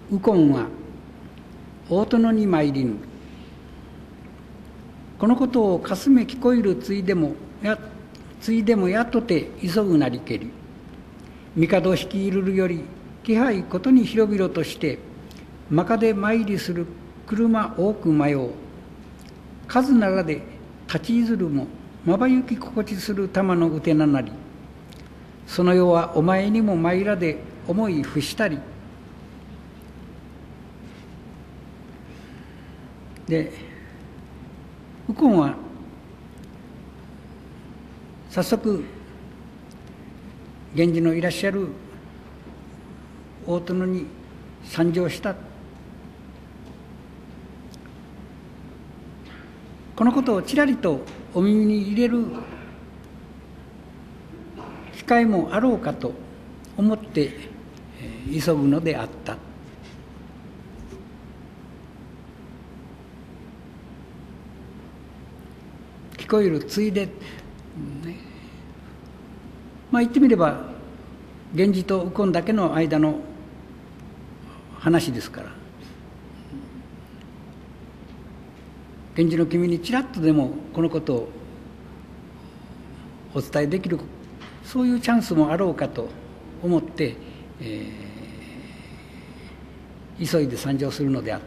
右近は大殿に参りぬ。このことをかすめ聞こえるついでもやっとて急ぐなりけり。帝率いるより気配ことに広々としてまかで参りする車多く迷う。数ならで立ちいずるもまばゆき心地する玉のうてななり。その世はお前にも参らで思い伏したり。で右近は早速源氏のいらっしゃる大殿に参上した。このことをちらりとお耳に入れる機会もあろうかと思って急ぐのであった。聞こえるついで、まあ言ってみれば源氏と右近だけの間の話ですから、源氏の君にちらっとでもこのことをお伝えできる、そういうチャンスもあろうかと思って、急いで参上するのであった。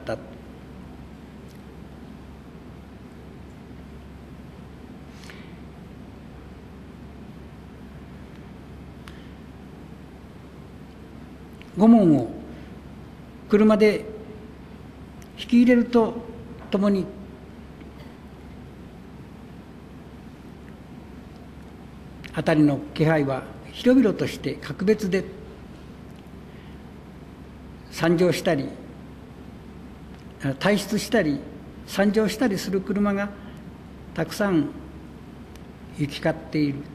御門を車で引き入れるとともに辺りの気配は広々として格別で、参上したり退出したり参上したりする車がたくさん行き交っている。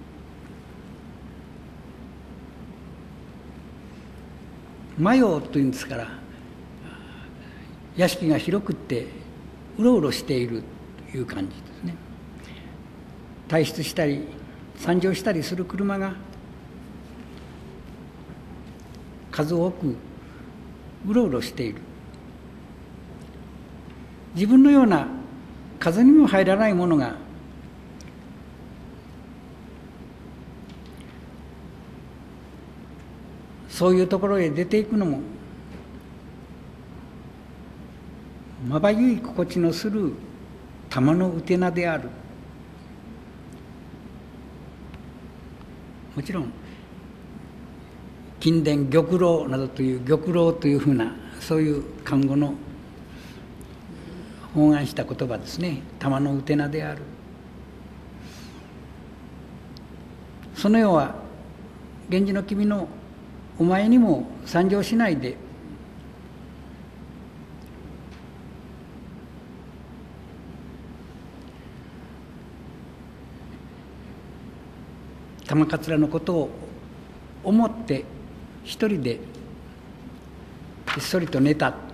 魔様というんですから、屋敷が広くってうろうろしているという感じですね。退出したり参上したりする車が数多くうろうろしている。自分のような数にも入らないものがそういうところへ出ていくのもまばゆい心地のする玉のうてなである。もちろん近伝玉露などという玉露というふうなそういう漢語の包含した言葉ですね。玉のうてなである。その世は源氏の君のお前にも参上しないで玉桂のことを思って一人でひっそりと寝た。